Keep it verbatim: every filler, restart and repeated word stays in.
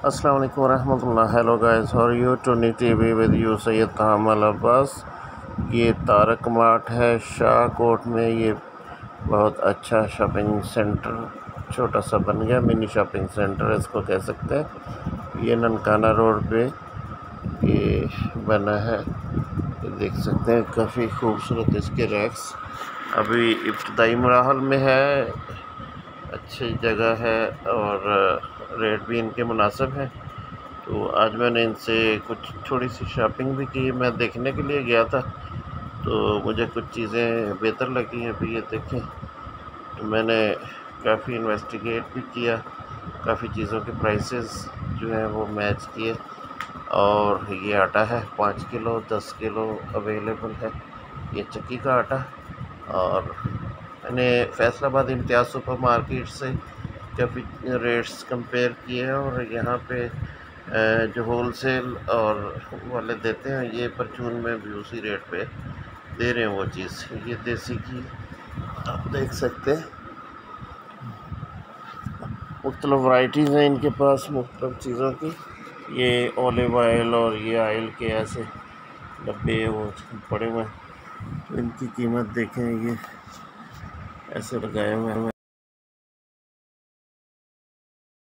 अस्सलाम वालेकुम रहमतुल्लाह। हेलो गाइस, और यू टूनी TV with you Syed Tahammul Abbas. ये तारक मार्ट है शाहकोट में। ये बहुत अच्छा शॉपिंग सेंटर छोटा सा बन गया, मिनी शॉपिंग सेंटर इसको कह सकते हैं। ये ननकाना रोड पे ये बना है, ये देख सकते हैं। काफ़ी खूबसूरत इसके रैक्स अभी इब्तदाई मराहल में है। अच्छी जगह है और रेट भी इनके मुनासिब हैं। तो आज मैंने इनसे कुछ थोड़ी सी शॉपिंग भी की। मैं देखने के लिए गया था तो मुझे कुछ चीज़ें बेहतर लगी हैं। अभी ये देखें, तो मैंने काफ़ी इन्वेस्टिगेट भी किया, काफ़ी चीज़ों के प्राइसेस जो हैं वो मैच किए। और ये आटा है पाँच किलो दस किलो अवेलेबल है, ये चक्की का आटा। और मैंने फैसलाबाद इम्तियाज़ सुपर मार्केट से काफ़ी रेट्स कंपेयर किए हैं। और यहाँ पे जो होलसेल और वाले देते हैं, ये परचून में भी उसी रेट पे दे रहे हैं वो चीज़। ये देसी घी आप देख सकते हैं, मुख्तलिफ वैराइटीज़ हैं इनके पास मुख्तलिफ चीज़ों की। ये ऑलिव ऑयल और ये ऑयल के ऐसे डब्बे वो पड़े हुए हैं। तो इनकी कीमत देखें, ये ऐसे लगाए हुए हैं।